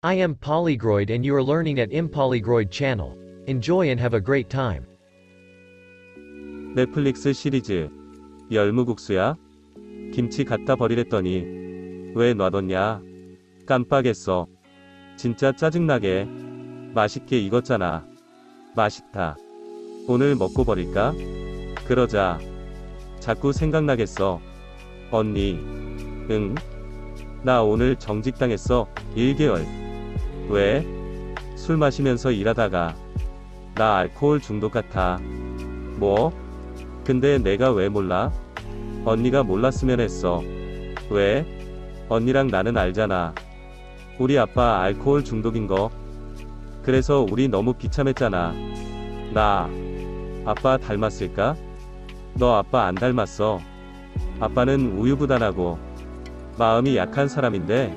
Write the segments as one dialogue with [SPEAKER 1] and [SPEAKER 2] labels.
[SPEAKER 1] I am Polygroid and you are learning at Impolygroid channel. Enjoy and have a great time.
[SPEAKER 2] 넷플릭스 시리즈 열무국수야? 김치 갖다 버리랬더니 왜 놔뒀냐? 깜빡했어. 진짜 짜증나게. 맛있게 익었잖아. 맛있다. 오늘 먹고 버릴까? 그러자. 자꾸 생각나겠어. 언니. 응? 나 오늘 정직당했어. 1개월. 왜? 술 마시면서 일하다가 나 알코올 중독 같아. 뭐? 근데 내가 왜 몰라? 언니가 몰랐으면 했어. 왜? 언니랑 나는 알잖아. 우리 아빠 알코올 중독인 거. 그래서 우리 너무 비참했잖아. 나 아빠 닮았을까? 너 아빠 안 닮았어. 아빠는 우유부단하고 마음이 약한 사람인데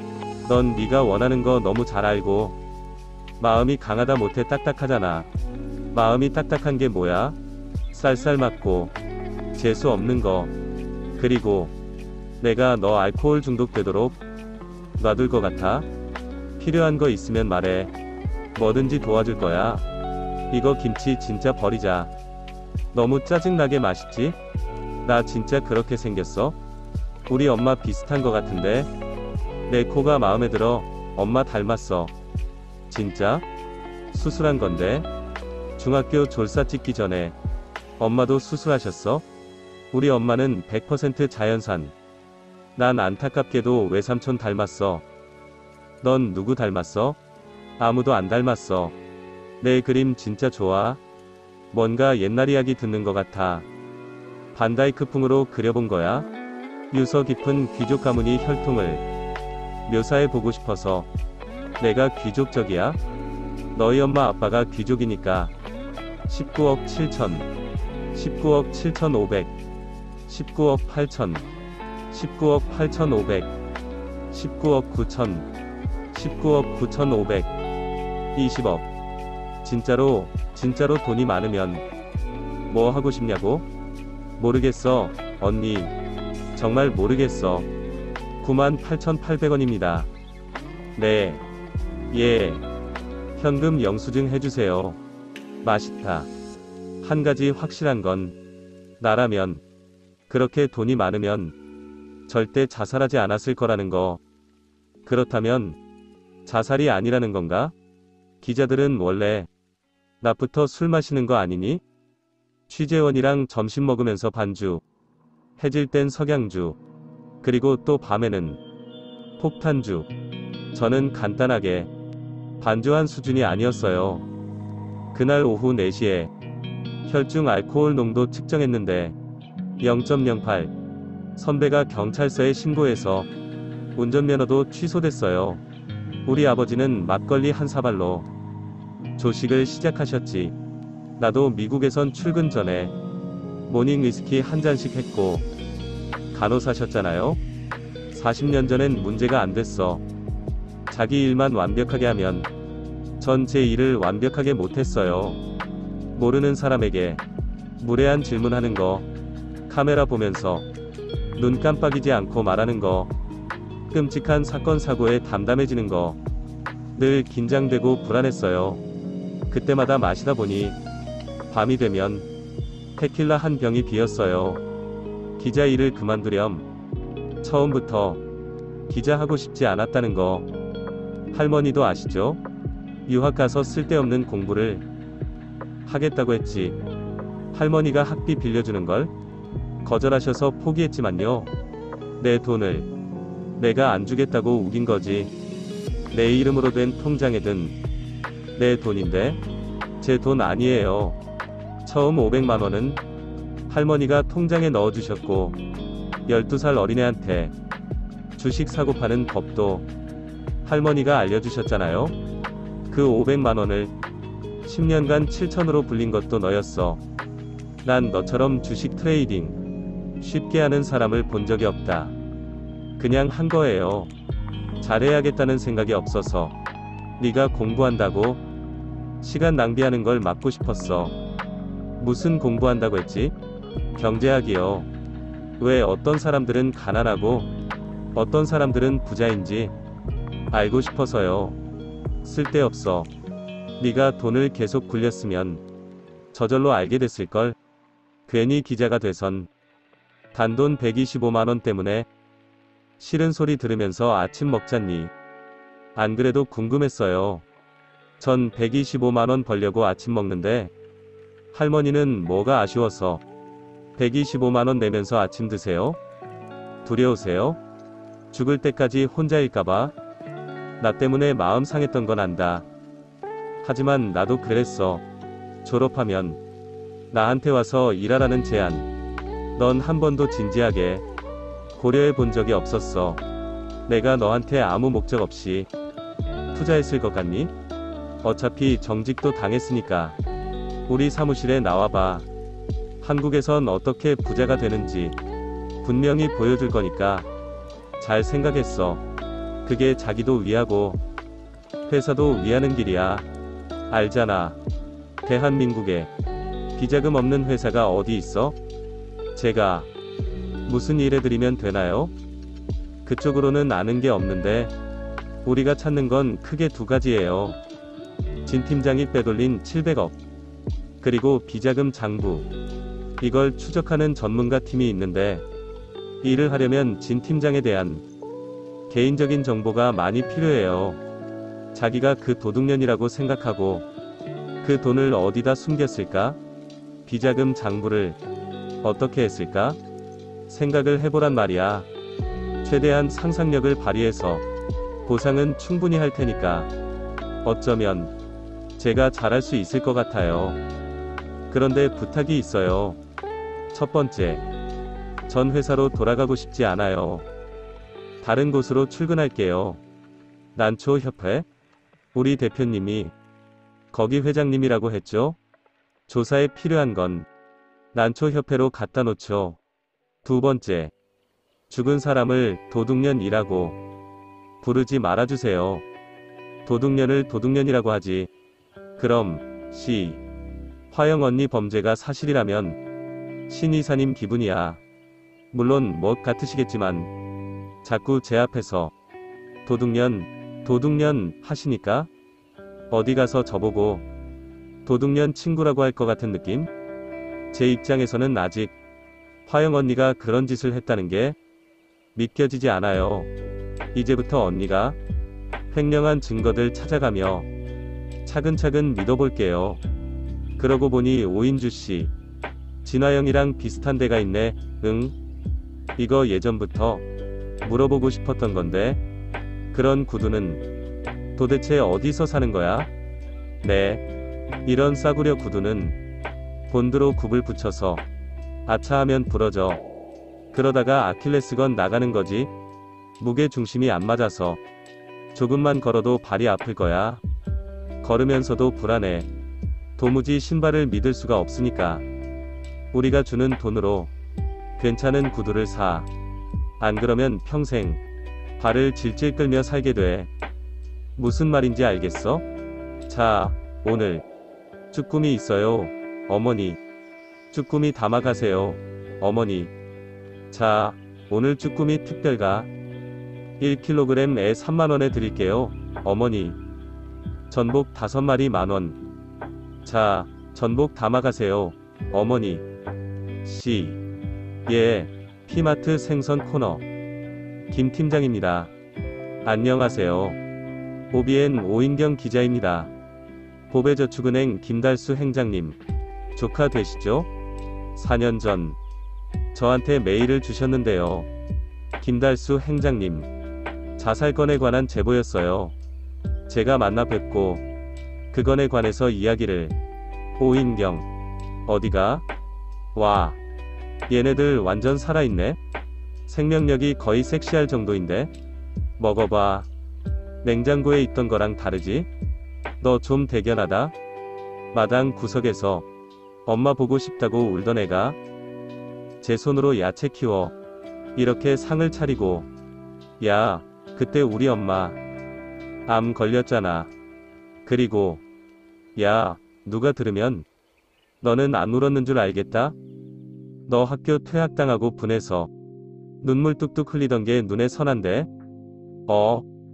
[SPEAKER 2] 넌 네가 원하는 거 너무 잘 알고 마음이 강하다 못해 딱딱하잖아. 마음이 딱딱한 게 뭐야? 쌀쌀 맞고 재수 없는 거. 그리고 내가 너 알코올 중독되도록 놔둘 것 같아? 필요한 거 있으면 말해. 뭐든지 도와줄 거야. 이거 김치 진짜 버리자. 너무 짜증나게 맛있지? 나 진짜 그렇게 생겼어? 우리 엄마 비슷한 거 같은데? 내 코가 마음에 들어. 엄마 닮았어. 진짜? 수술한 건데? 중학교 졸사 찍기 전에 엄마도 수술하셨어? 우리 엄마는 100% 자연산. 난 안타깝게도 외삼촌 닮았어. 넌 누구 닮았어? 아무도 안 닮았어. 내 그림 진짜 좋아. 뭔가 옛날 이야기 듣는 것 같아. 반다이크풍으로 그려본 거야? 유서 깊은 귀족 가문이 혈통을 묘사해보고 싶어서. 내가 귀족적이야? 너희 엄마 아빠가 귀족이니까. 19억 7천, 19억 7,500, 19억 8천, 19억 8,500, 19억 9천, 19억 9,500, 20억. 진짜로 돈이 많으면 뭐 하고 싶냐고? 모르겠어, 언니. 정말 모르겠어. 98,800원입니다. 네. 예. 현금 영수증 해주세요. 맛있다. 한 가지 확실한 건 나라면 그렇게 돈이 많으면 절대 자살하지 않았을 거라는 거. 그렇다면 자살이 아니라는 건가? 기자들은 원래 낮부터 술 마시는 거 아니니? 취재원이랑 점심 먹으면서 반주, 해질 땐 석양주, 그리고 또 밤에는 폭탄주. 저는 간단하게 반주한 수준이 아니었어요. 그날 오후 4시에 혈중 알코올 농도 측정했는데 0.08. 선배가 경찰서에 신고해서 운전면허도 취소됐어요. 우리 아버지는 막걸리 한 사발로 조식을 시작하셨지. 나도 미국에선 출근 전에 모닝 위스키 한 잔씩 했고 간호사셨잖아요. 40년 전엔 문제가 안 됐어. 자기 일만 완벽하게 하면. 전 제 일을 완벽하게 못했어요. 모르는 사람에게 무례한 질문하는 거, 카메라 보면서 눈 깜빡이지 않고 말하는 거, 끔찍한 사건 사고에 담담해지는 거. 늘 긴장되고 불안했어요. 그때마다 마시다 보니 밤이 되면 테킬라 한 병이 비었어요. 기자 일을 그만두렴. 처음부터 기자 하고 싶지 않았다는 거. 할머니도 아시죠? 유학 가서 쓸데없는 공부를 하겠다고 했지. 할머니가 학비 빌려주는 걸 거절하셔서 포기했지만요. 내 돈을 내가 안 주겠다고 우긴 거지. 내 이름으로 된 통장에 든 내 돈인데 제 돈 아니에요. 처음 500만 원은 할머니가 통장에 넣어주셨고 12살 어린애한테 주식 사고 파는 법도 할머니가 알려주셨잖아요. 그 500만 원을 10년간 7천으로 불린 것도 너였어. 난 너처럼 주식 트레이딩 쉽게 하는 사람을 본 적이 없다. 그냥 한 거예요. 잘해야겠다는 생각이 없어서. 네가 공부한다고 시간 낭비하는 걸 막고 싶었어. 무슨 공부한다고 했지? 경제학이요. 왜 어떤 사람들은 가난하고 어떤 사람들은 부자인지 알고 싶어서요. 쓸데없어. 네가 돈을 계속 굴렸으면 저절로 알게 됐을걸. 괜히 기자가 돼선 단돈 125만원 때문에. 싫은 소리 들으면서 아침 먹잖니. 안 그래도 궁금했어요. 전 125만원 벌려고 아침 먹는데 할머니는 뭐가 아쉬워서 125만원 내면서 아침 드세요? 두려우세요? 죽을 때까지 혼자일까봐? 나 때문에 마음 상했던 건 안다. 하지만 나도 그랬어. 졸업하면 나한테 와서 일하라는 제안. 넌 한 번도 진지하게 고려해 본 적이 없었어. 내가 너한테 아무 목적 없이 투자했을 것 같니? 어차피 정직도 당했으니까. 우리 사무실에 나와봐. 한국에선 어떻게 부자가 되는지 분명히 보여줄 거니까 잘 생각했어. 그게 자기도 위하고 회사도 위하는 길이야. 알잖아. 대한민국에 비자금 없는 회사가 어디 있어? 제가 무슨 일 해드리면 되나요? 그쪽으로는 아는 게 없는데 우리가 찾는 건 크게 두 가지예요. 진 팀장이 빼돌린 700억. 그리고 비자금 장부. 이걸 추적하는 전문가 팀이 있는데 일을 하려면 진 팀장에 대한 개인적인 정보가 많이 필요해요. 자기가 그 도둑년이라고 생각하고 그 돈을 어디다 숨겼을까? 비자금 장부를 어떻게 했을까? 생각을 해보란 말이야. 최대한 상상력을 발휘해서 보상은 충분히 할 테니까. 어쩌면 제가 잘할 수 있을 것 같아요. 그런데 부탁이 있어요. 첫 번째, 전 회사로 돌아가고 싶지 않아요. 다른 곳으로 출근할게요. 난초협회? 우리 대표님이 거기 회장님이라고 했죠? 조사에 필요한 건 난초협회로 갖다 놓죠. 두 번째, 죽은 사람을 도둑년이라고 부르지 말아주세요. 도둑년을 도둑년이라고 하지. 그럼 화영 언니 범죄가 사실이라면 신 이사님 기분이야. 물론 멋 같으시겠지만 자꾸 제 앞에서 도둑년 하시니까 어디 가서 저보고 도둑년 친구라고 할 것 같은 느낌? 제 입장에서는 아직 화영 언니가 그런 짓을 했다는 게 믿겨지지 않아요. 이제부터 언니가 횡령한 증거들 찾아가며 차근차근 믿어볼게요. 그러고 보니 오인주씨, 진화영이랑 비슷한 데가 있네. 응? 이거 예전부터 물어보고 싶었던 건데 그런 구두는 도대체 어디서 사는 거야? 네, 이런 싸구려 구두는 본드로 굽을 붙여서 아차하면 부러져. 그러다가 아킬레스건 나가는 거지. 무게 중심이 안 맞아서 조금만 걸어도 발이 아플 거야. 걸으면서도 불안해. 도무지 신발을 믿을 수가 없으니까. 우리가 주는 돈으로 괜찮은 구두를 사. 안 그러면 평생 발을 질질 끌며 살게 돼. 무슨 말인지 알겠어? 자, 오늘 쭈꾸미 있어요. 어머니. 쭈꾸미 담아가세요. 어머니. 자, 오늘 쭈꾸미 특별가 1kg에 3만원에 드릴게요. 어머니. 전복 5마리 만원. 자, 전복 담아가세요. 어머니. 예, 피마트 생선 코너 김 팀장입니다. 안녕하세요. OBN 오인경 기자입니다. 보배저축은행 김달수 행장님, 조카 되시죠? 4년 전 저한테 메일을 주셨는데요. 김달수 행장님, 자살건에 관한 제보였어요. 제가 만나 뵙고 그 건에 관해서 이야기를. 오인경, 어디가? 와, 얘네들 완전 살아있네? 생명력이 거의 섹시할 정도인데? 먹어봐. 냉장고에 있던 거랑 다르지? 너 좀 대견하다? 마당 구석에서 엄마 보고 싶다고 울던 애가 제 손으로 야채 키워 이렇게 상을 차리고. 야, 그때 우리 엄마 암 걸렸잖아. 그리고 야, 누가 들으면 너는 안 울었는 줄 알겠다? 너 학교 퇴학당하고 분해서 눈물 뚝뚝 흘리던 게 눈에 선한데?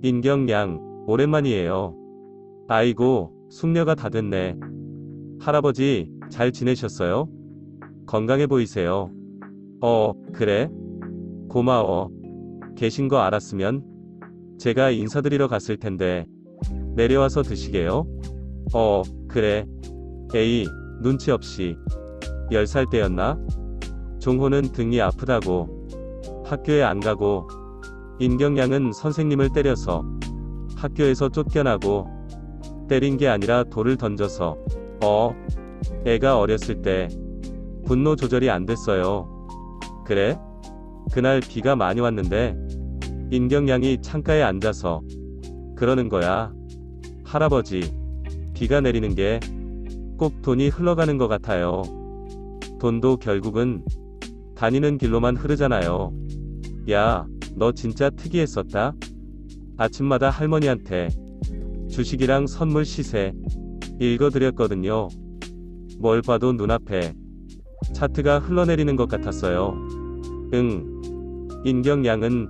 [SPEAKER 2] 인경양, 오랜만이에요. 아이고, 숙녀가 다 됐네. 할아버지, 잘 지내셨어요? 건강해 보이세요. 그래? 고마워. 계신 거 알았으면 제가 인사드리러 갔을 텐데 내려와서 드시게요? 그래. 에이, 눈치 없이. 10살 때였나? 종호는 등이 아프다고 학교에 안 가고, 인경양은 선생님을 때려서 학교에서 쫓겨나고, 때린 게 아니라 돌을 던져서. 애가 어렸을 때 분노 조절이 안 됐어요. 그래? 그날 비가 많이 왔는데 인경양이 창가에 앉아서 그러는 거야. 할아버지, 비가 내리는 게 꼭 돈이 흘러가는 것 같아요. 돈도 결국은 다니는 길로만 흐르잖아요. 야, 너 진짜 특이했었다. 아침마다 할머니한테 주식이랑 선물 시세 읽어드렸거든요. 뭘 봐도 눈앞에 차트가 흘러내리는 것 같았어요. 인경양은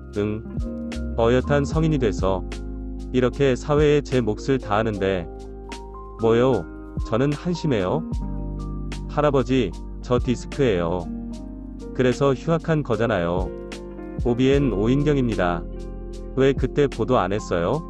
[SPEAKER 2] 어엿한 성인이 돼서 이렇게 사회에 제 몫을 다하는데 뭐요? 저는 한심해요. 할아버지, 저 디스크예요. 그래서 휴학한 거잖아요. OBN 오인경입니다. 왜 그때 보도 안 했어요?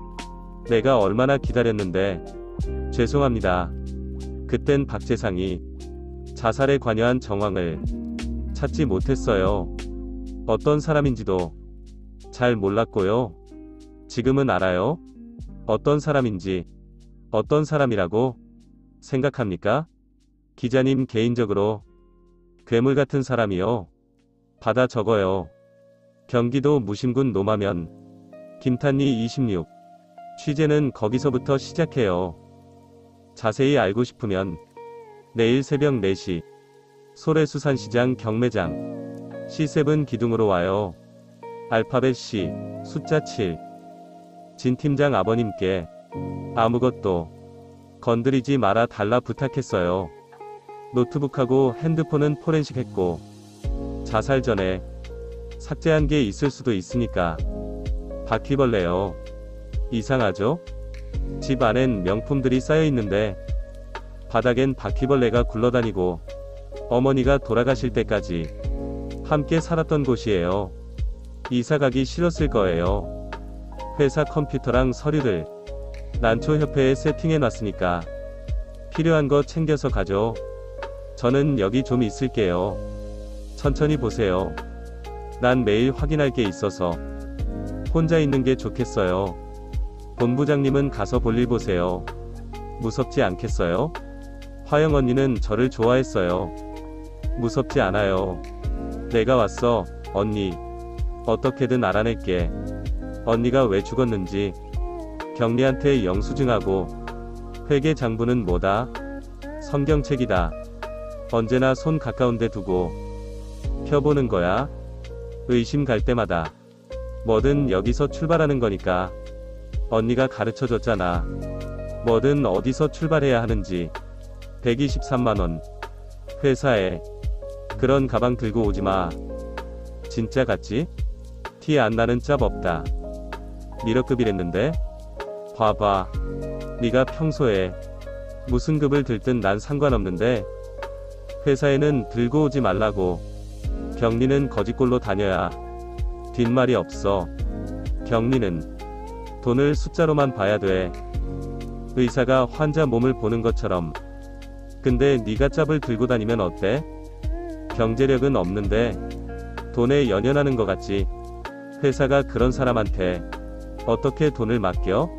[SPEAKER 2] 내가 얼마나 기다렸는데. 죄송합니다. 그땐 박재상이 자살에 관여한 정황을 찾지 못했어요. 어떤 사람인지도 잘 몰랐고요. 지금은 알아요. 어떤 사람인지. 어떤 사람이라고 생각합니까? 기자님, 개인적으로 괴물 같은 사람이요. 받아 적어요. 경기도 무심군 노마면 김탄리 26. 취재는 거기서부터 시작해요. 자세히 알고 싶으면 내일 새벽 4시 소래수산시장 경매장 C7 기둥으로 와요. 알파벳 C, 숫자 7. 진 팀장 아버님께 아무것도 건드리지 말아 달라 부탁했어요. 노트북하고 핸드폰은 포렌식 했고, 자살 전에 삭제한 게 있을 수도 있으니까. 바퀴벌레요. 이상하죠? 집 안엔 명품들이 쌓여 있는데 바닥엔 바퀴벌레가 굴러다니고, 어머니가 돌아가실 때까지 함께 살았던 곳이에요. 이사 가기 싫었을 거예요. 회사 컴퓨터랑 서류를 난초협회에 세팅해 놨으니까 필요한 거 챙겨서 가죠. 저는 여기 좀 있을게요. 천천히 보세요. 난 매일 확인할 게 있어서 혼자 있는 게 좋겠어요. 본부장님은 가서 볼일 보세요. 무섭지 않겠어요? 화영 언니는 저를 좋아했어요. 무섭지 않아요. 내가 왔어, 언니. 어떻게든 알아낼게. 언니가 왜 죽었는지. 경리한테 영수증하고 회계 장부는 뭐다? 성경책이다. 언제나 손 가까운데 두고 펴보는 거야. 의심 갈 때마다 뭐든 여기서 출발하는 거니까. 언니가 가르쳐줬잖아. 뭐든 어디서 출발해야 하는지. 123만원. 회사에 그런 가방 들고 오지마. 진짜 같지? 티 안 나는 짭 없다. 미러급이랬는데? 봐봐. 네가 평소에 무슨 급을 들든 난 상관없는데 회사에는 들고 오지 말라고. 경리는 거짓골로 다녀야 뒷말이 없어. 경리는 돈을 숫자로만 봐야 돼. 의사가 환자 몸을 보는 것처럼. 근데 네가 짭을 들고 다니면 어때? 경제력은 없는데 돈에 연연하는 것 같지. 회사가 그런 사람한테 어떻게 돈을 맡겨?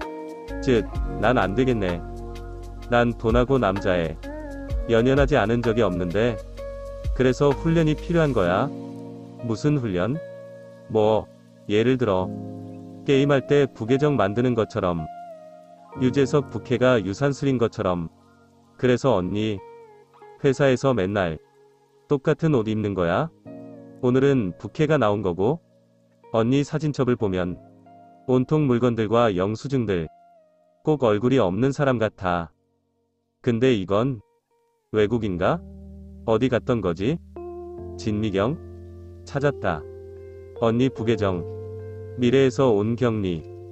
[SPEAKER 2] 난 안 되겠네. 난 돈하고 남자에 연연하지 않은 적이 없는데. 그래서 훈련이 필요한 거야. 무슨 훈련? 뭐, 예를 들어 게임할 때 부계정 만드는 것처럼, 유재석 부캐가 유산슬인 것처럼. 그래서 언니, 회사에서 맨날 똑같은 옷 입는 거야? 오늘은 부캐가 나온 거고, 언니 사진첩을 보면 온통 물건들과 영수증들. 꼭 얼굴이 없는 사람 같아. 근데 이건 외국인가? 어디 갔던 거지? 진미경? 찾았다. 언니 부계정. 미래에서 온 경리.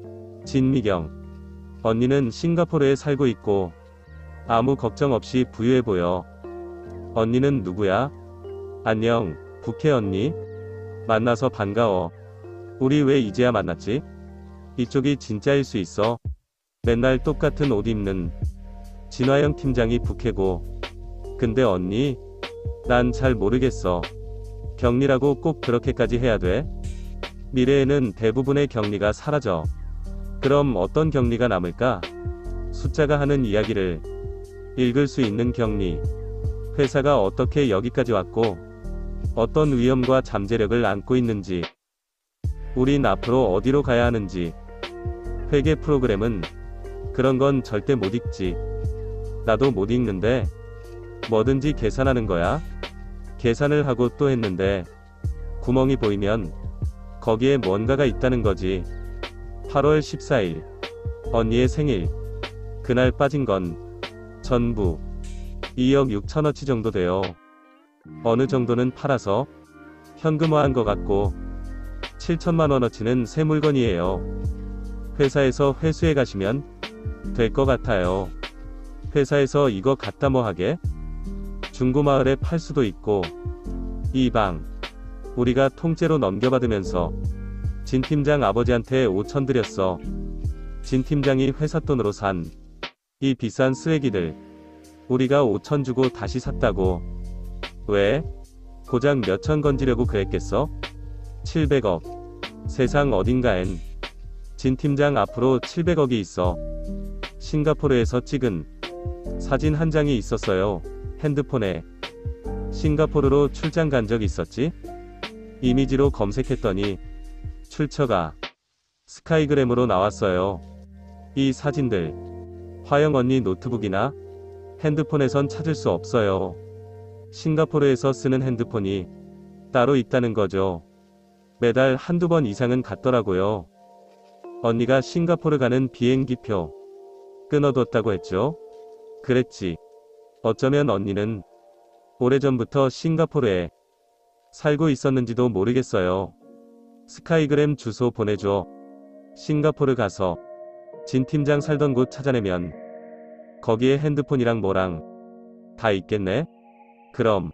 [SPEAKER 2] 진미경. 언니는 싱가포르에 살고 있고 아무 걱정 없이 부유해 보여. 언니는 누구야? 안녕, 부캐 언니. 만나서 반가워. 우리 왜 이제야 만났지? 이쪽이 진짜일 수 있어. 맨날 똑같은 옷 입는 진화영 팀장이 부캐고. 근데 언니, 난 잘 모르겠어. 격리라고 꼭 그렇게까지 해야 돼? 미래에는 대부분의 격리가 사라져. 그럼 어떤 격리가 남을까? 숫자가 하는 이야기를 읽을 수 있는 격리. 회사가 어떻게 여기까지 왔고 어떤 위험과 잠재력을 안고 있는지, 우린 앞으로 어디로 가야 하는지. 회계 프로그램은 그런 건 절대 못 읽지. 나도 못 읽는데 뭐든지 계산하는 거야. 계산을 하고 또 했는데 구멍이 보이면 거기에 뭔가가 있다는 거지. 8월 14일 언니의 생일. 그날 빠진 건 전부 2억 6천어치 정도 돼요. 어느 정도는 팔아서 현금화한 것 같고 7천만 원어치는 새 물건이에요. 회사에서 회수해 가시면 될 것 같아요. 회사에서 이거 갖다 뭐 하게? 중고마을에 팔 수도 있고. 이 방 우리가 통째로 넘겨받으면서 진 팀장 아버지한테 5천 드렸어. 진 팀장이 회사 돈으로 산 이 비싼 쓰레기들 우리가 5천 주고 다시 샀다고. 왜? 고작 몇천 건지려고 그랬겠어? 700억. 세상 어딘가엔 진 팀장 앞으로 700억이 있어. 싱가포르에서 찍은 사진 한 장이 있었어요. 핸드폰에. 싱가포르로 출장 간 적 있었지? 이미지로 검색했더니 출처가 스카이그램으로 나왔어요. 이 사진들 화영 언니 노트북이나 핸드폰에선 찾을 수 없어요. 싱가포르에서 쓰는 핸드폰이 따로 있다는 거죠. 매달 한두 번 이상은 갔더라고요. 언니가 싱가포르 가는 비행기표 끊어뒀다고 했죠? 그랬지. 어쩌면 언니는 오래전부터 싱가포르에 살고 있었는지도 모르겠어요. 스카이그램 주소 보내줘. 싱가포르 가서 진 팀장 살던 곳 찾아내면 거기에 핸드폰이랑 뭐랑 다 있겠네? 그럼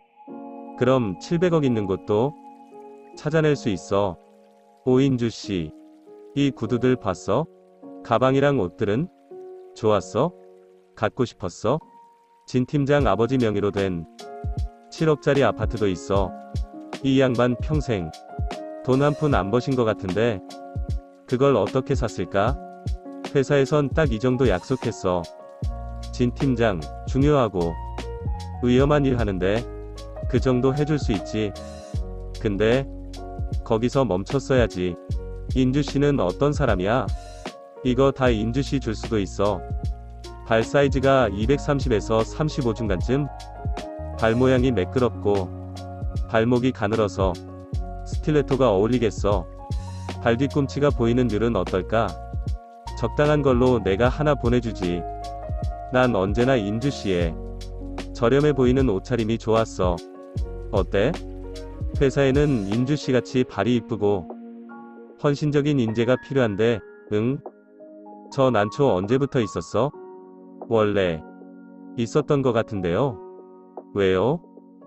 [SPEAKER 2] 700억 있는 곳도 찾아낼 수 있어. 오인주 씨, 이 구두들 봤어? 가방이랑 옷들은? 좋았어? 갖고 싶었어? 진 팀장 아버지 명의로 된 7억짜리 아파트도 있어. 이 양반 평생 돈 한 푼 안 버신 것 같은데 그걸 어떻게 샀을까? 회사에선 딱 이 정도 약속했어. 진 팀장, 중요하고 위험한 일 하는데 그 정도 해줄 수 있지. 근데 거기서 멈췄어야지. 인주씨는 어떤 사람이야? 이거 다 인주씨 줄 수도 있어. 발 사이즈가 230에서 35 중간쯤? 발 모양이 매끄럽고 발목이 가늘어서 스틸레토가 어울리겠어. 발 뒤꿈치가 보이는 률은 어떨까? 적당한 걸로 내가 하나 보내주지. 난 언제나 인주씨의 저렴해 보이는 옷차림이 좋았어. 어때? 회사에는 인주씨같이 발이 이쁘고 헌신적인 인재가 필요한데. 응? 저 난초 언제부터 있었어? 원래 있었던 것 같은데요. 왜요?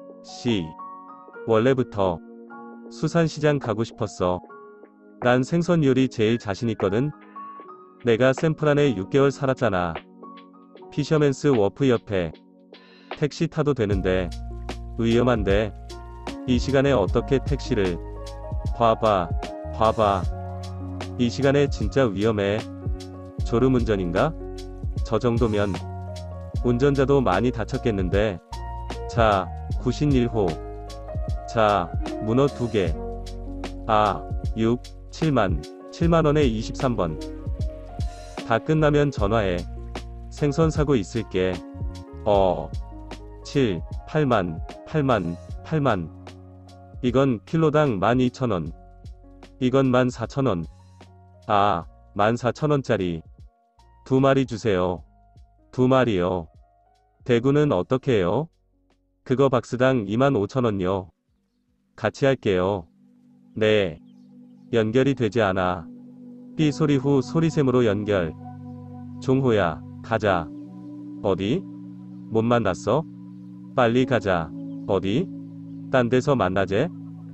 [SPEAKER 2] 원래부터 수산시장 가고 싶었어. 난 생선 요리 제일 자신 있거든. 내가 샌프란에 6개월 살았잖아. 피셔맨스 워프 옆에 택시 타도 되는데 위험한데 이 시간에 어떻게 택시를. 봐봐. 이 시간에 진짜 위험해. 졸음운전인가? 저 정도면 운전자도 많이 다쳤겠는데. 자, 91호. 자, 문어 2개. 7만원에 23번. 다 끝나면 전화해. 생선 사고 있을게. 8만. 이건 킬로당 12,000원. 이건 14,000원. 14,000원짜리. 2마리 주세요. 2마리요. 대구는 어떻게 해요? 그거 박스당 25,000원요. 같이 할게요. 네. 연결이 되지 않아. 삐 소리 후 소리샘으로 연결. 종호야, 가자. 어디? 못 만났어? 빨리 가자. 어디? 딴 데서 만나재?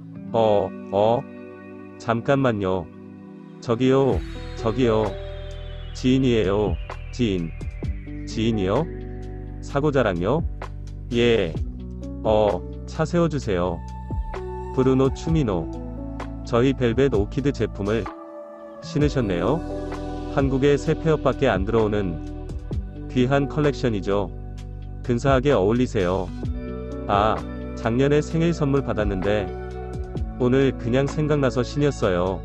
[SPEAKER 2] 잠깐만요. 저기요, 저기요. 지인이에요. 지인. 지인이요? 사고자랑요? 예. 차 세워주세요. 브루노 추미노. 저희 벨벳 오키드 제품을 신으셨네요. 한국에 3페어밖에 안 들어오는 귀한 컬렉션이죠. 근사하게 어울리세요. 아, 작년에 생일 선물 받았는데 오늘 그냥 생각나서 신었어요.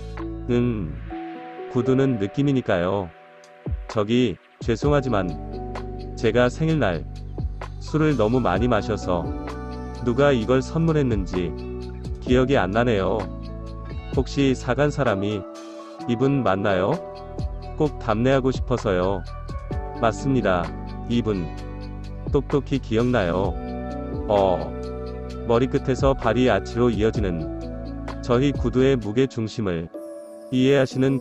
[SPEAKER 2] 구두는 느낌이니까요. 저기, 죄송하지만 제가 생일날 술을 너무 많이 마셔서 누가 이걸 선물했는지 기억이 안 나네요. 혹시 사간 사람이 이분 맞나요? 꼭 답례하고 싶어서요. 맞습니다. 이분 똑똑히 기억나요. 머리끝에서 발이 아치로 이어지는 저희 구두의 무게 중심을 이해하시는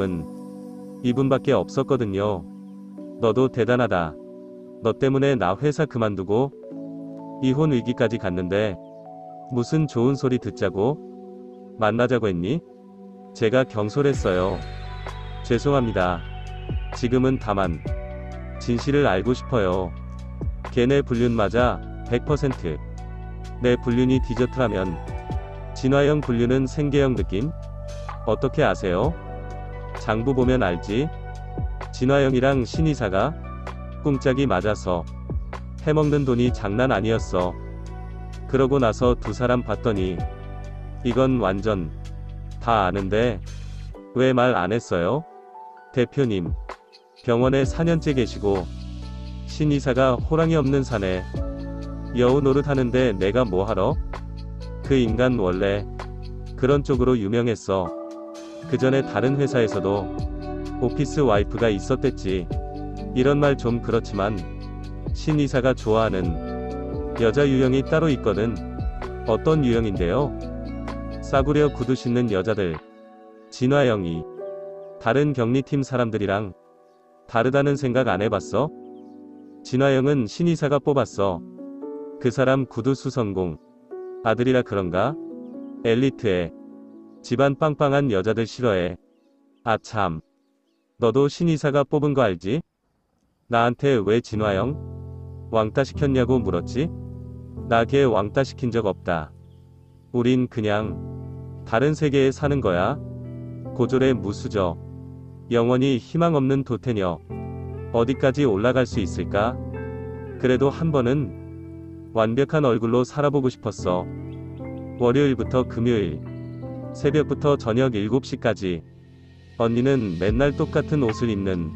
[SPEAKER 2] 고객님은 이분밖에 없었거든요. 너도 대단하다. 너 때문에 나 회사 그만두고 이혼 위기까지 갔는데 무슨 좋은 소리 듣자고 만나자고 했니? 제가 경솔했어요. 죄송합니다. 지금은 다만 진실을 알고 싶어요. 걔네 불륜 맞아. 100%. 내 불륜이 디저트라면 진화형 불륜은 생계형 느낌? 어떻게 아세요? 장부 보면 알지? 진화형이랑 신이사가 꿍짝이 맞아서 해먹는 돈이 장난 아니었어. 그러고 나서 두 사람 봤더니 이건 완전 다 아는데 왜 말 안 했어요? 대표님, 병원에 4년째 계시고 신이사가 호랑이 없는 산에 여우 노릇하는데 내가 뭐하러? 그 인간 원래 그런 쪽으로 유명했어. 그 전에 다른 회사에서도 오피스 와이프가 있었댔지. 이런 말 좀 그렇지만 신이사가 좋아하는 여자 유형이 따로 있거든. 어떤 유형인데요? 싸구려 구두 신는 여자들. 진화형이 다른 격리팀 사람들이랑 다르다는 생각 안 해봤어? 진화형은 신이사가 뽑았어. 그 사람 구두 수성공 아들이라 그런가? 엘리트에 집안 빵빵한 여자들 싫어해. 아 참. 너도 신이사가 뽑은 거 알지? 나한테 왜 진화형? 왕따 시켰냐고 물었지? 나 걔 왕따 시킨 적 없다. 우린 그냥 다른 세계에 사는 거야. 고졸의 무수저. 영원히 희망 없는 도태녀. 어디까지 올라갈 수 있을까? 그래도 한 번은 완벽한 얼굴로 살아보고 싶었어. 월요일부터 금요일 새벽부터 저녁 7시까지 언니는 맨날 똑같은 옷을 입는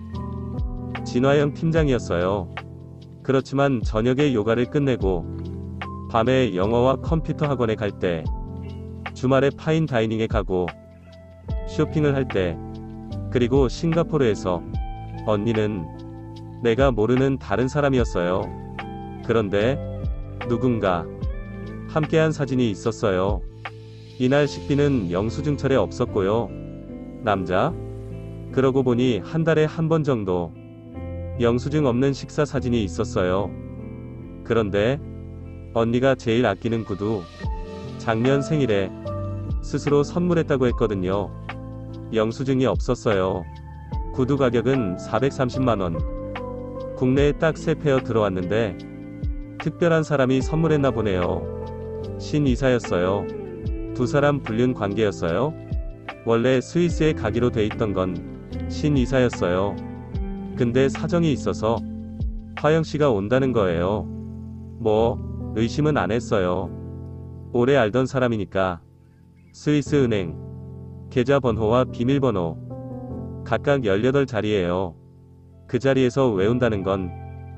[SPEAKER 2] 진화형 팀장이었어요. 그렇지만 저녁에 요가를 끝내고 밤에 영어와 컴퓨터 학원에 갈 때, 주말에 파인 다이닝에 가고 쇼핑을 할 때, 그리고 싱가포르에서 언니는 내가 모르는 다른 사람이었어요. 그런데 누군가 함께한 사진이 있었어요. 이날 식비는 영수증철에 없었고요. 남자? 그러고 보니 한 달에 한 번 정도 영수증 없는 식사 사진이 있었어요. 그런데 언니가 제일 아끼는 구두, 작년 생일에 스스로 선물했다고 했거든요. 영수증이 없었어요. 구두 가격은 430만원. 국내에 딱 3페어 들어왔는데 특별한 사람이 선물했나 보네요. 신이사였어요. 두 사람 불륜 관계였어요. 원래 스위스에 가기로 돼 있던 건 신이사였어요. 근데 사정이 있어서 화영씨가 온다는 거예요. 뭐 의심은 안 했어요. 오래 알던 사람이니까. 스위스 은행 계좌번호와 비밀번호 각각 18자리예요. 그 자리에서 외운다는 건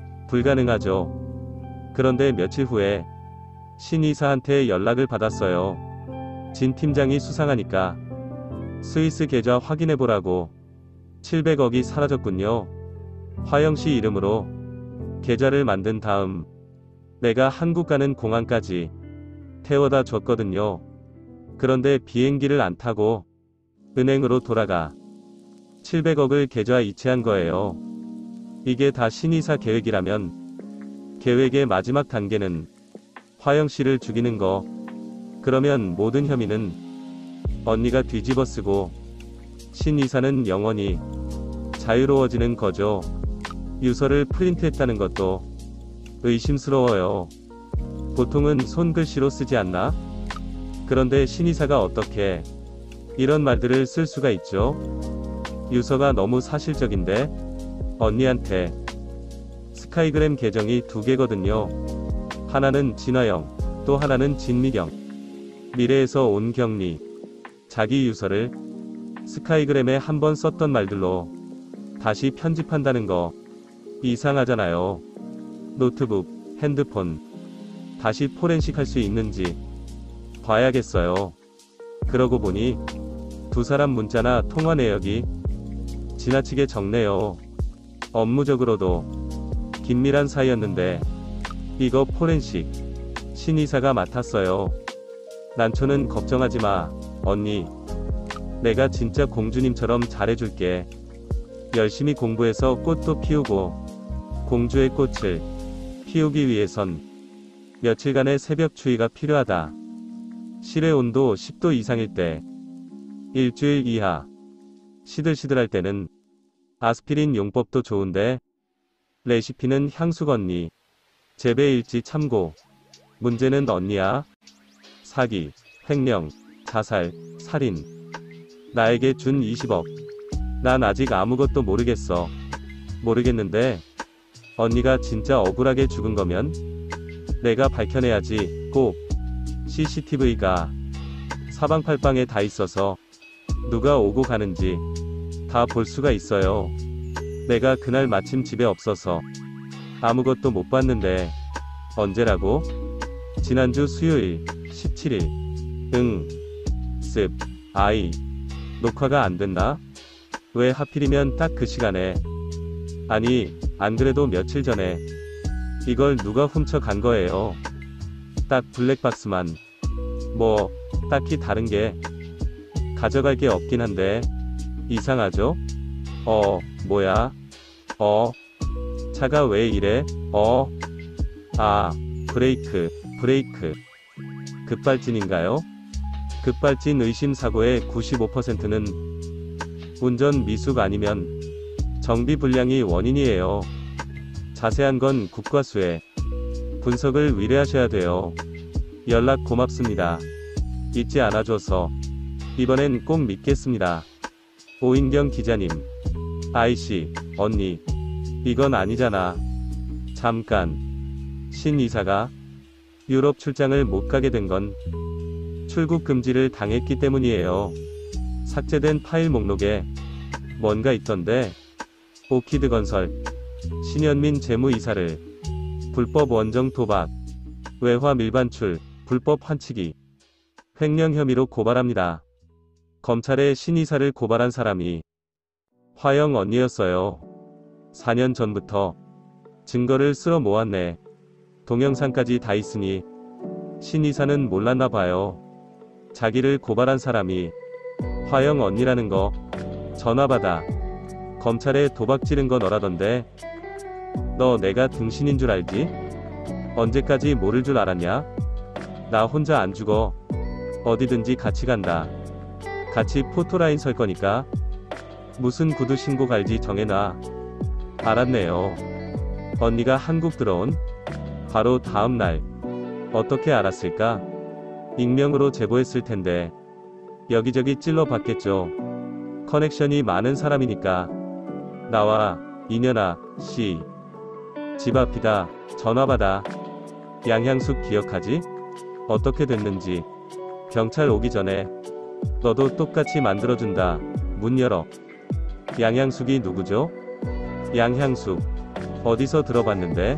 [SPEAKER 2] 불가능하죠. 그런데 며칠 후에 신이사한테 연락을 받았어요. 진 팀장이 수상하니까 스위스 계좌 확인해보라고. 700억이 사라졌군요. 화영씨 이름으로 계좌를 만든 다음 내가 한국 가는 공항까지 태워다 줬거든요. 그런데 비행기를 안 타고 은행으로 돌아가 700억을 계좌 이체한 거예요. 이게 다 신이사 계획이라면 계획의 마지막 단계는 화영 씨를 죽이는 거. 그러면 모든 혐의는 언니가 뒤집어 쓰고 신이사는 영원히 자유로워지는 거죠. 유서를 프린트했다는 것도 의심스러워요. 보통은 손글씨로 쓰지 않나? 그런데 신이사가 어떻게 이런 말들을 쓸 수가 있죠? 유서가 너무 사실적인데 언니한테 스카이그램 계정이 2개거든요. 하나는 진화영, 또 하나는 진미경. 미래에서 온 경리. 자기 유서를 스카이그램에 한번 썼던 말들로 다시 편집한다는 거 이상하잖아요. 노트북, 핸드폰 다시 포렌식 할 수 있는지 봐야겠어요. 그러고 보니 두 사람 문자나 통화 내역이 지나치게 적네요. 업무적으로도 긴밀한 사이였는데 이거 포렌식 신이사가 맡았어요. 난초는 걱정하지 마, 언니. 내가 진짜 공주님처럼 잘해줄게. 열심히 공부해서 꽃도 피우고 공주의 꽃을 피우기 위해선 며칠간의 새벽 추위가 필요하다. 실외 온도 10도 이상일 때, 일주일 이하, 시들시들할 때는 아스피린 용법도 좋은데 레시피는 향숙 언니. 재배 일지 참고. 문제는 언니야. 사기, 횡령, 자살, 살인. 나에게 준 20억. 난 아직 아무것도 모르겠어. 모르겠는데 언니가 진짜 억울하게 죽은 거면 내가 밝혀내야지. 꼭 CCTV가 사방팔방에 다 있어서 누가 오고 가는지 다 볼 수가 있어요. 내가 그날 마침 집에 없어서 아무것도 못 봤는데. 언제라고? 지난주 수요일 17일. 응. 습. 아이. 녹화가 안 됐나? 왜 하필이면 딱 그 시간에? 아니, 안 그래도 며칠 전에 이걸 누가 훔쳐간 거예요. 딱 블랙박스만. 뭐 딱히 다른 게 가져갈 게 없긴 한데 이상하죠? 뭐야? 차가 왜 이래? 브레이크. 급발진인가요? 급발진 의심 사고의 95%는 운전 미숙 아니면 정비 불량이 원인이에요. 자세한 건 국과수에 분석을 의뢰하셔야 돼요. 연락 고맙습니다. 잊지 않아줘서 이번엔 꼭 믿겠습니다. 오인경 기자님. 아이씨, 언니. 이건 아니잖아. 잠깐. 신 이사가 유럽 출장을 못 가게 된 건 출국 금지를 당했기 때문이에요. 삭제된 파일 목록에 뭔가 있던데. 오키드건설 신현민 재무이사를 불법 원정 도박, 외화 밀반출, 불법 환치기, 횡령 혐의로 고발합니다. 검찰에 신이사를 고발한 사람이 화영 언니였어요. 4년 전부터 증거를 쓸어 모았네. 동영상까지 다 있으니 신이사는 몰랐나 봐요. 자기를 고발한 사람이 화영 언니라는 거. 전화받아. 검찰에 도박 지른 거 너라던데. 너 내가 등신인 줄 알지? 언제까지 모를 줄 알았냐? 나 혼자 안 죽어. 어디든지 같이 간다. 같이 포토라인 설 거니까 무슨 구두 신고 갈지 정해놔. 알았네요. 언니가 한국 들어온 바로 다음 날. 어떻게 알았을까? 익명으로 제보했을 텐데 여기저기 찔러 봤겠죠. 커넥션이 많은 사람이니까. 나와 이년아 씨. 집 앞이다. 전화 받아. 양향숙 기억하지? 어떻게 됐는지. 경찰 오기 전에 너도 똑같이 만들어준다. 문 열어. 양향숙이 누구죠? 양향숙. 어디서 들어봤는데?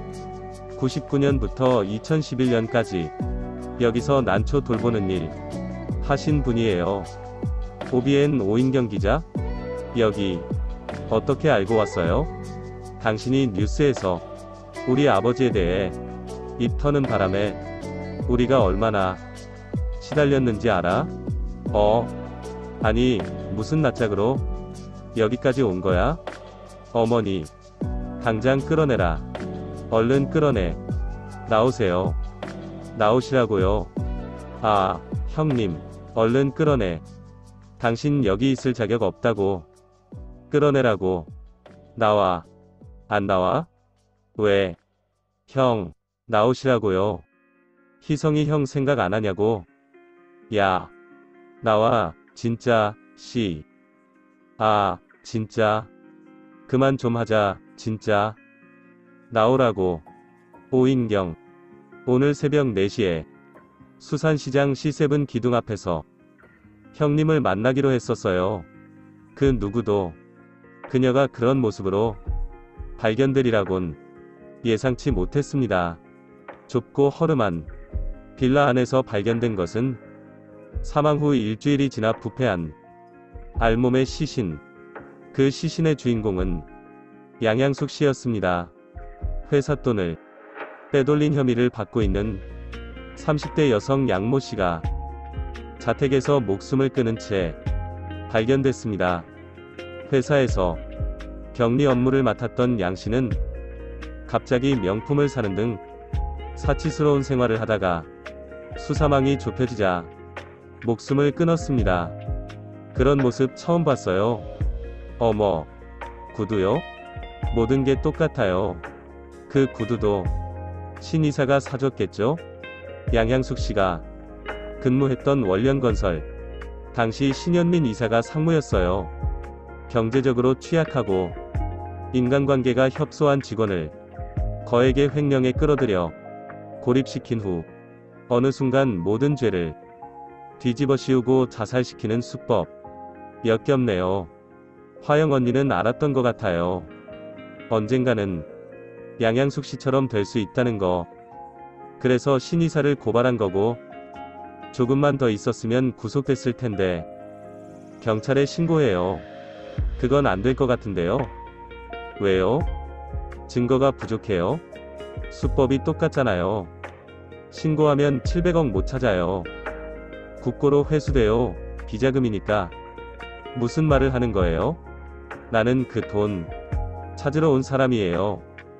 [SPEAKER 2] 99년부터 2011년까지 여기서 난초 돌보는 일 하신 분이에요. OBN 오인경 기자? 여기 어떻게 알고 왔어요? 당신이 뉴스에서 우리 아버지에 대해 입 터는 바람에 우리가 얼마나 시달렸는지 알아? 아니 무슨 낯짝으로? 여기까지 온 거야? 어머니, 당장 끌어내라. 얼른 끌어내. 나오세요. 나오시라고요. 아, 형님, 얼른 끌어내. 당신 여기 있을 자격 없다고. 끌어내라고. 나와. 안 나와? 왜? 형, 나오시라고요. 희성이 형 생각 안 하냐고. 야, 나와, 진짜, 씨. 아, 진짜. 그만 좀 하자, 진짜. 나오라고. 오인경. 오늘 새벽 4시에 수산시장 C7 기둥 앞에서 형님을 만나기로 했었어요. 그 누구도 그녀가 그런 모습으로 발견되리라곤 예상치 못했습니다. 좁고 허름한 빌라 안에서 발견된 것은 사망 후 일주일이 지나 부패한 알몸의 시신. 그 시신의 주인공은 양양숙 씨였습니다. 회사 돈을 빼돌린 혐의를 받고 있는 30대 여성 양모 씨가 자택에서 목숨을 끊은 채 발견됐습니다. 회사에서 격리 업무를 맡았던 양 씨는 갑자기 명품을 사는 등 사치스러운 생활을 하다가 수사망이 좁혀지자 목숨을 끊었습니다. 그런 모습 처음 봤어요. 어머, 구두요? 모든 게 똑같아요. 그 구두도 신 이사가 사줬겠죠? 양양숙 씨가 근무했던 원련건설, 당시 신현민 이사가 상무였어요. 경제적으로 취약하고 인간관계가 협소한 직원을 거액의 횡령에 끌어들여 고립시킨 후 어느 순간 모든 죄를 뒤집어 씌우고 자살시키는 수법. 역겹네요. 화영 언니는 알았던 것 같아요. 언젠가는 양양숙 씨처럼 될 수 있다는 거. 그래서 신이사를 고발한 거고, 조금만 더 있었으면 구속됐을 텐데 경찰에 신고해요. 그건 안 될 것 같은데요. 왜요? 증거가 부족해요? 수법이 똑같잖아요. 신고하면 700억 못 찾아요. 국고로 회수돼요. 비자금이니까. 무슨 말을 하는 거예요? 나는 그 돈 찾으러 온 사람이에요.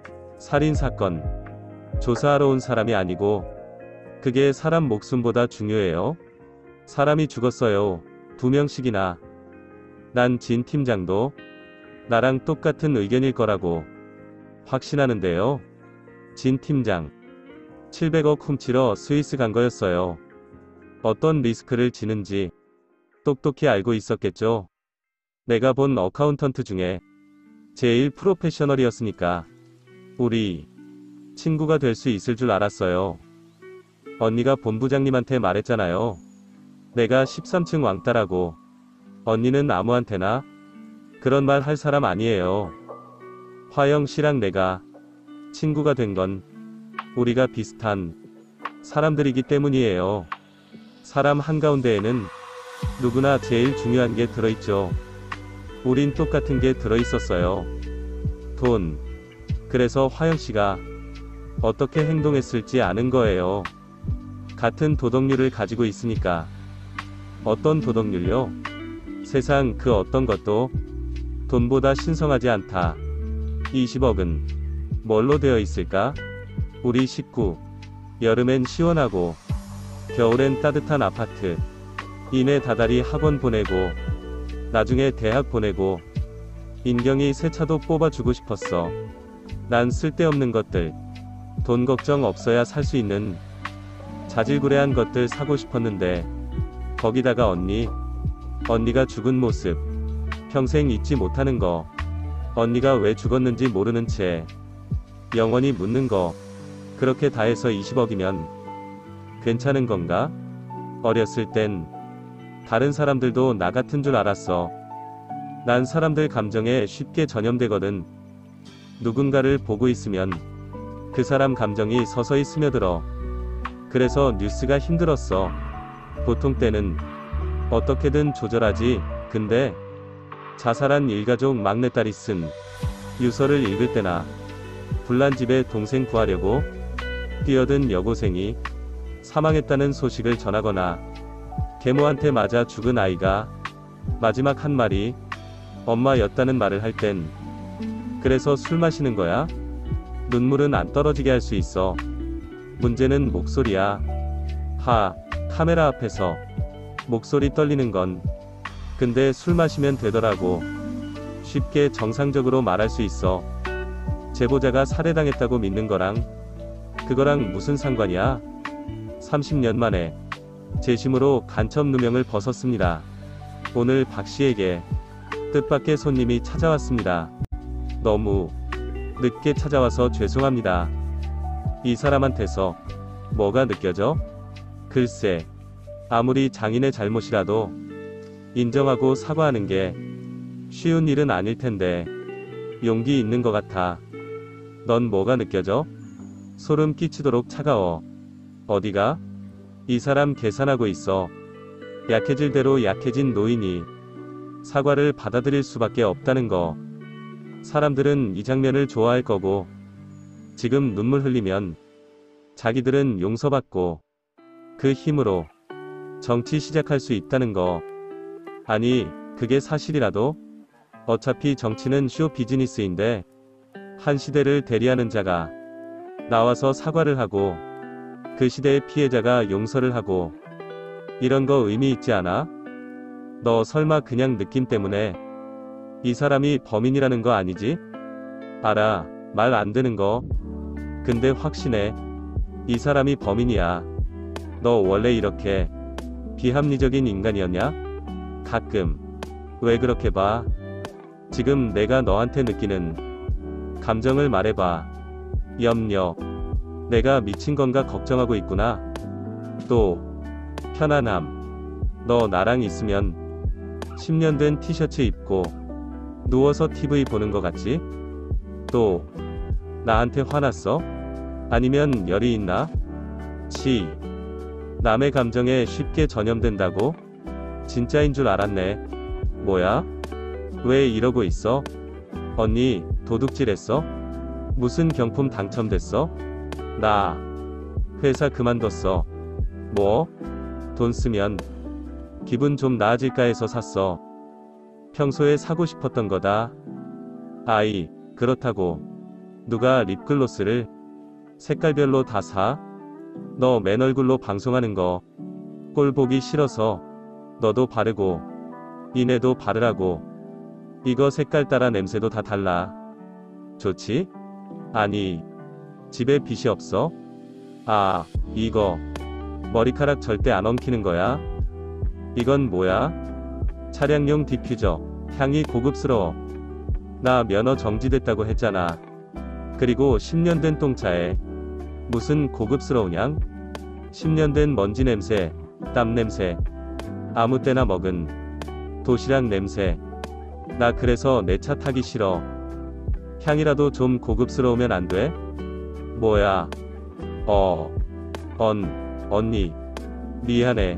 [SPEAKER 2] 살인사건 조사하러 온 사람이 아니고, 그게 사람 목숨보다 중요해요? 사람이 죽었어요. 2명씩이나. 난 진 팀장도 나랑 똑같은 의견일 거라고 확신하는데요. 진 팀장 700억 훔치러 스위스 간 거였어요. 어떤 리스크를 지는지 똑똑히 알고 있었겠죠. 내가 본 어카운턴트 중에 제일 프로페셔널이었으니까 우리 친구가 될 수 있을 줄 알았어요. 언니가 본부장님한테 말했잖아요. 내가 13층 왕따라고. 언니는 아무한테나 그런 말 할 사람 아니에요. 화영 씨랑 내가 친구가 된 건 우리가 비슷한 사람들이기 때문이에요. 사람 한가운데에는 누구나 제일 중요한 게 들어있죠. 우린 똑같은 게 들어있었어요. 돈. 그래서 화영 씨가 어떻게 행동했을지 아는 거예요. 같은 도덕률을 가지고 있으니까. 어떤 도덕률요? 세상 그 어떤 것도 돈보다 신성하지 않다. 20억은 뭘로 되어 있을까? 우리 식구. 여름엔 시원하고 겨울엔 따뜻한 아파트. 이내 다달이 학원 보내고 나중에 대학 보내고 인경이 새 차도 뽑아주고 싶었어. 난 쓸데없는 것들, 돈 걱정 없어야 살 수 있는 자질구레한 것들 사고 싶었는데, 거기다가 언니가 죽은 모습, 평생 잊지 못하는 거, 언니가 왜 죽었는지 모르는 채 영원히 묻는 거, 그렇게 다 해서 20억이면 괜찮은 건가? 어렸을 땐 다른 사람들도 나 같은 줄 알았어. 난 사람들 감정에 쉽게 전염되거든. 누군가를 보고 있으면 그 사람 감정이 서서히 스며들어. 그래서 뉴스가 힘들었어. 보통 때는 어떻게든 조절하지. 근데 자살한 일가족 막내딸이 쓴 유서를 읽을 때나 불난 집에 동생 구하려고 뛰어든 여고생이 사망했다는 소식을 전하거나 계모한테 맞아 죽은 아이가 마지막 한 말이 엄마였다는 말을 할 땐 그래서 술 마시는 거야? 눈물은 안 떨어지게 할 수 있어. 문제는 목소리야. 카메라 앞에서 목소리 떨리는 건. 근데 술 마시면 되더라고. 쉽게 정상적으로 말할 수 있어. 제보자가 살해당했다고 믿는 거랑 그거랑 무슨 상관이야? 30년 만에 재심으로 간첩 누명을 벗었습니다. 오늘 박씨에게 뜻밖의 손님이 찾아왔습니다. 너무 늦게 찾아와서 죄송합니다. 이 사람한테서 뭐가 느껴져? 글쎄, 아무리 장인의 잘못이라도 인정하고 사과하는 게 쉬운 일은 아닐 텐데 용기 있는 것 같아. 넌 뭐가 느껴져? 소름 끼치도록 차가워. 어디가? 이 사람 계산하고 있어. 약해질 대로 약해진 노인이 사과를 받아들일 수밖에 없다는 거. 사람들은 이 장면을 좋아할 거고 지금 눈물 흘리면 자기들은 용서받고 그 힘으로 정치 시작할 수 있다는 거. 아니, 그게 사실이라도 어차피 정치는 쇼 비즈니스인데 한 시대를 대리하는 자가 나와서 사과를 하고 그 시대의 피해자가 용서를 하고 이런 거 의미 있지 않아? 너 설마 그냥 느낌 때문에 이 사람이 범인이라는 거 아니지? 알아, 말 안 되는 거. 근데 확신해. 이 사람이 범인이야. 너 원래 이렇게 비합리적인 인간이었냐? 가끔. 왜 그렇게 봐? 지금 내가 너한테 느끼는 감정을 말해봐. 염려. 내가 미친 건가 걱정하고 있구나. 또 편안함. 너 나랑 있으면 10년 된 티셔츠 입고 누워서 TV 보는 거 같지? 또 나한테 화났어? 아니면 열이 있나? 남의 감정에 쉽게 전염된다고? 진짜인 줄 알았네. 뭐야? 왜 이러고 있어? 언니, 도둑질했어? 무슨 경품 당첨됐어? 나 회사 그만뒀어. 뭐? 돈 쓰면 기분 좀 나아질까 해서 샀어. 평소에 사고 싶었던 거다. 아이, 그렇다고 누가 립글로스를 색깔별로 다 사? 너 맨 얼굴로 방송하는 거 꼴 보기 싫어서 너도 바르고 니네도 바르라고. 이거 색깔 따라 냄새도 다 달라. 좋지? 아니, 집에 빗이 없어? 아, 이거 머리카락 절대 안 엉키는 거야? 이건 뭐야? 차량용 디퓨저. 향이 고급스러워. 나 면허 정지됐다고 했잖아. 그리고 10년 된 똥차에 무슨 고급스러우냥? 10년 된 먼지 냄새, 땀 냄새, 아무 때나 먹은 도시락 냄새. 나 그래서 내 차 타기 싫어. 향이라도 좀 고급스러우면 안 돼? 뭐야? 언니. 미안해.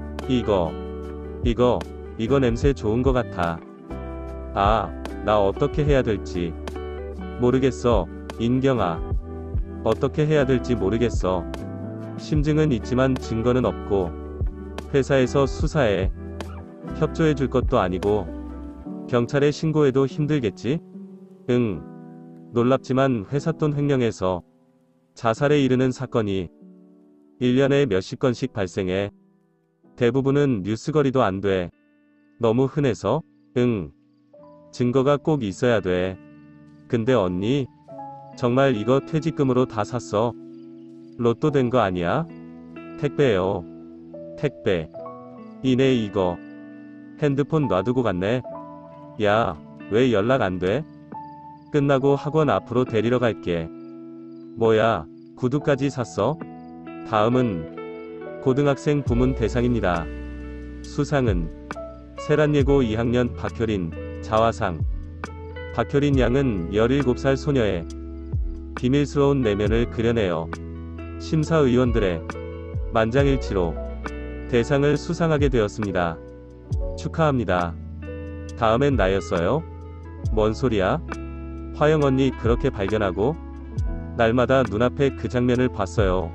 [SPEAKER 2] 이거 냄새 좋은 거 같아. 아, 나 어떻게 해야 될지 모르겠어. 인경아. 어떻게 해야 될지 모르겠어. 심증은 있지만 증거는 없고 회사에서 수사에 협조해 줄 것도 아니고 경찰에 신고해도 힘들겠지? 응. 놀랍지만 회사 돈 횡령해서 자살에 이르는 사건이 1년에 몇십 건씩 발생해. 대부분은 뉴스거리도 안 돼. 너무 흔해서? 응. 증거가 꼭 있어야 돼. 근데 언니, 정말 이거 퇴직금으로 다 샀어. 로또 된 거 아니야? 택배요. 택배. 이내 이거. 핸드폰 놔두고 갔네. 야, 왜 연락 안 돼? 끝나고 학원 앞으로 데리러 갈게. 뭐야, 구두까지 샀어? 다음은 고등학생 부문 대상입니다. 수상은 세란예고 2학년 박효린, 자화상. 박효린 양은 17살 소녀의 비밀스러운 내면을 그려내어 심사위원들의 만장일치로 대상을 수상하게 되었습니다. 축하합니다. 다음엔 나였어요? 뭔 소리야? 화영 언니 그렇게 발견하고 날마다 눈앞에 그 장면을 봤어요.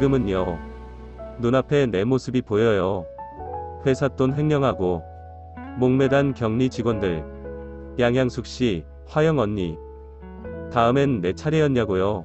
[SPEAKER 2] 지금은요. 눈앞에 내 모습이 보여요. 회사 돈 횡령하고 목매단 격리 직원들. 양양숙 씨, 화영 언니. 다음엔 내 차례였냐고요.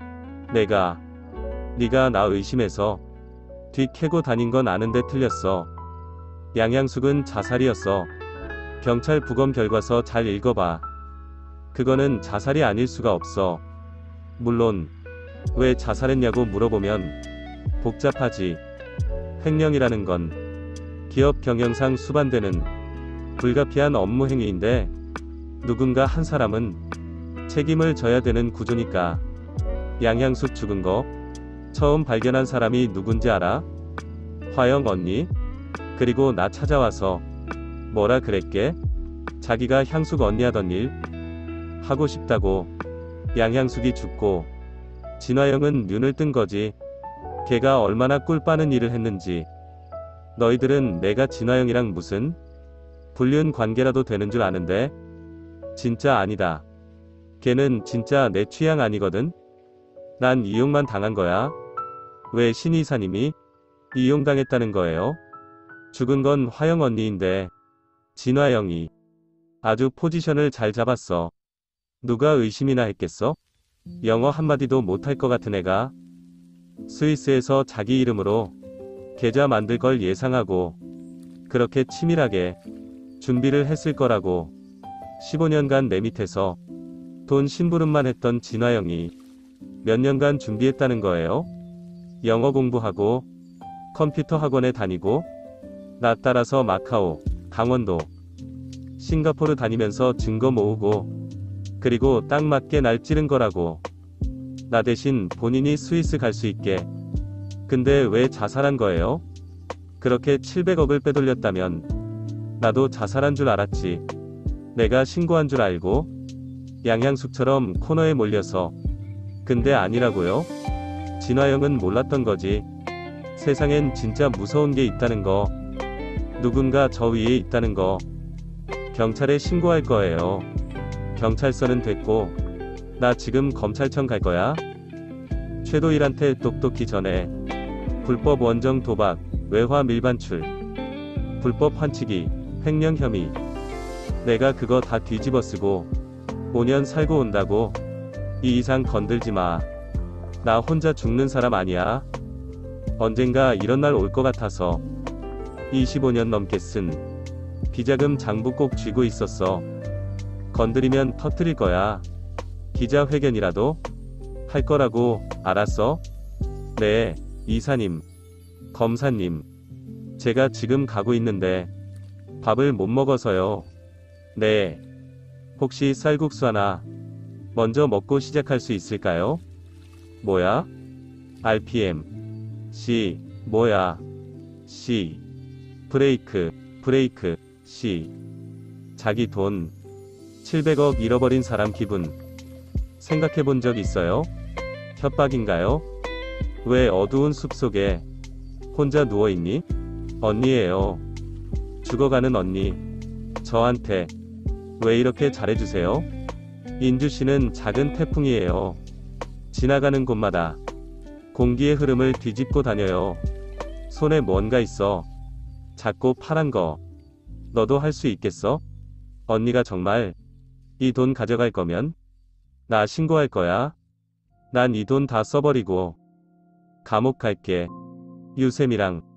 [SPEAKER 2] 네가 나 의심해서 뒤캐고 다닌 건 아는데 틀렸어. 양양숙은 자살이었어. 경찰 부검 결과서 잘 읽어봐. 그거는 자살이 아닐 수가 없어. 물론 왜 자살했냐고 물어보면 복잡하지. 횡령이라는 건 기업 경영상 수반되는 불가피한 업무 행위인데 누군가 한 사람은 책임을 져야 되는 구조니까. 양양숙 죽은 거 처음 발견한 사람이 누군지 알아? 화영 언니? 그리고 나 찾아와서 뭐라 그랬게? 자기가 향숙 언니 하던 일 하고 싶다고. 양향숙이 죽고 진화영은 눈을 뜬 거지. 걔가 얼마나 꿀 빠는 일을 했는지. 너희들은 내가 진화영이랑 무슨 불륜 관계라도 되는 줄 아는데 진짜 아니다. 걔는 진짜 내 취향 아니거든. 난 이용만 당한 거야. 왜 신이사님이 이용당했다는 거예요? 죽은 건 화영 언니인데 진화영이 아주 포지션을 잘 잡았어. 누가 의심이나 했겠어? 영어 한마디도 못할 것 같은 애가 스위스에서 자기 이름으로 계좌 만들 걸 예상하고 그렇게 치밀하게 준비를 했을 거라고. 15년간 내 밑에서 돈 심부름만 했던 진화영이 몇 년간 준비했다는 거예요? 영어 공부하고 컴퓨터 학원에 다니고 나 따라서 마카오, 강원도, 싱가포르 다니면서 증거 모으고 그리고 딱 맞게 날 찌른 거라고. 나 대신 본인이 스위스 갈 수 있게. 근데 왜 자살한 거예요? 그렇게 700억을 빼돌렸다면 나도 자살한 줄 알았지. 내가 신고한 줄 알고 양향숙처럼 코너에 몰려서. 근데 아니라고요? 진화영은 몰랐던 거지. 세상엔 진짜 무서운 게 있다는 거. 누군가 저 위에 있다는 거. 경찰에 신고할 거예요. 경찰서는 됐고 나 지금 검찰청 갈 거야. 최도일한테 똑똑히 전해. 불법 원정 도박, 외화 밀반출, 불법 환치기, 횡령 혐의. 내가 그거 다 뒤집어쓰고 5년 살고 온다고. 이 이상 건들지 마. 나 혼자 죽는 사람 아니야. 언젠가 이런 날 올 것 같아서 25년 넘게 쓴 비자금 장부 꼭 쥐고 있었어. 건드리면 터뜨릴 거야. 기자회견이라도 할 거라고. 알았어? 네, 이사님, 검사님. 제가 지금 가고 있는데 밥을 못 먹어서요. 네. 혹시 쌀국수 하나 먼저 먹고 시작할 수 있을까요? 뭐야? RPM. C. 뭐야? C. 브레이크. C. 자기 돈 700억 잃어버린 사람 기분 생각해 본 적 있어요? 협박인가요? 왜 어두운 숲속에 혼자 누워있니? 언니예요. 죽어가는 언니. 저한테 왜 이렇게 잘해주세요? 인주씨는 작은 태풍이에요. 지나가는 곳마다 공기의 흐름을 뒤집고 다녀요. 손에 뭔가 있어. 작고 파란 거. 너도 할 수 있겠어? 언니가 정말 이 돈 가져갈 거면 나 신고할 거야. 난 이 돈 다 써버리고 감옥 갈게. 유쌤이랑